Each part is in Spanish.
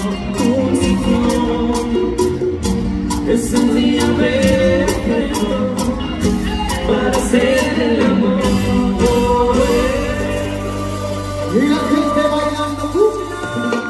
un ciclón. Es un día perfecto para hacer el amor. Y la gente bailando cumbia.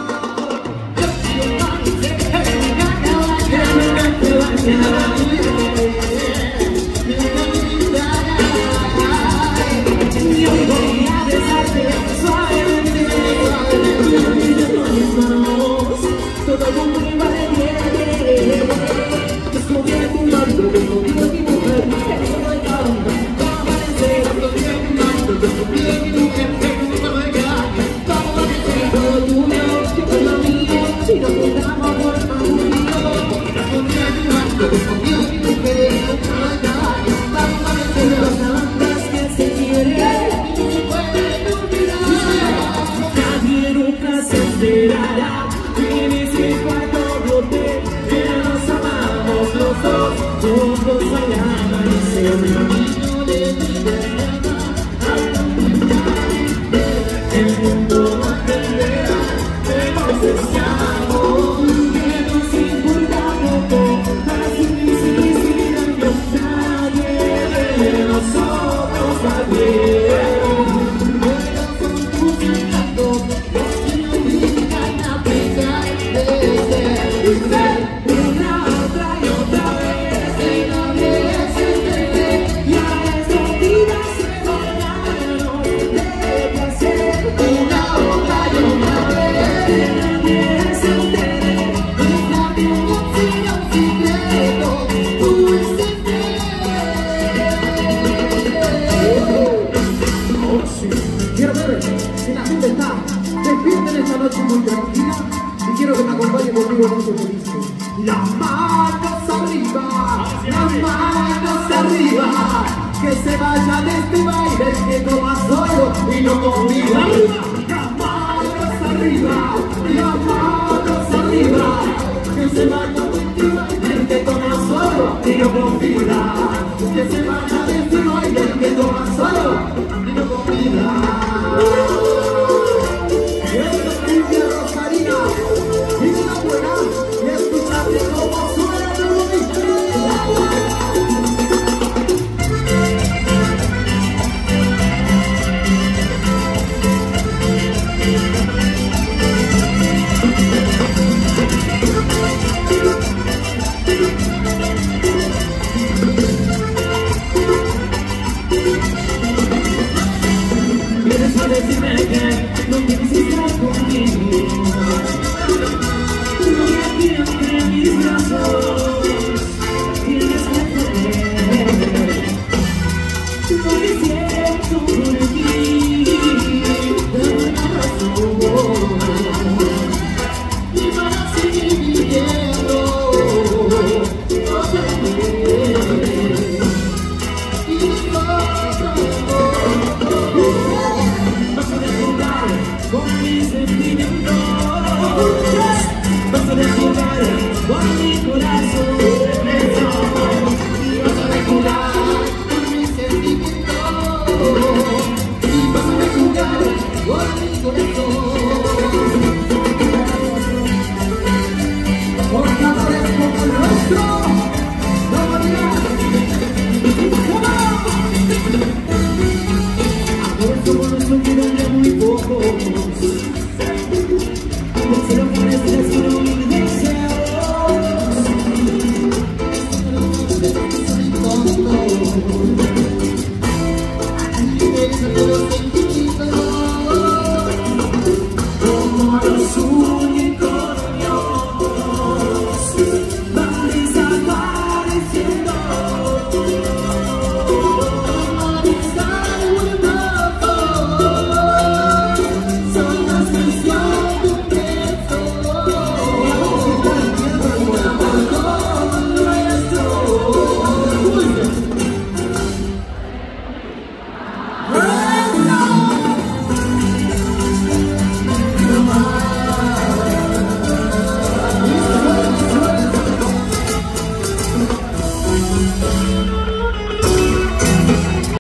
Y hoy voy a besarte suavemente con mis manos. Todo el mundo me va de bien. Descubriendo un mundo, descubriendo mi mujer. Que no doy calma, va a amanecer. Descubriendo un mundo, descubriendo mi mujer. Que no doy calma, va a amanecer. Todo tuyo, yo con lo mío. Si nos juntamos por el mundillo. Descubriendo un mundo, descubriendo mi mujer. Que no doy calma, va a amanecer. Las bandas que se quieren. Nadie nunca se enterará. En ese cuarto hotel que nos amamos los dos, juntos bailando y se camino de libertad. El mundo aprenderá de nos deseamos, que nos importa poco, así sin daño. Nadie de nosotros va bien. Quiero ver si la gente está despierta en esta noche muy tranquila y quiero que me acompañe conmigo en este disco. Las manos arriba, las manos arriba, que se vaya de este baile el que toma solo y no convida. Las manos arriba, las manos arriba, que se vaya de este baile el que toma solo y no convida. Que se vaya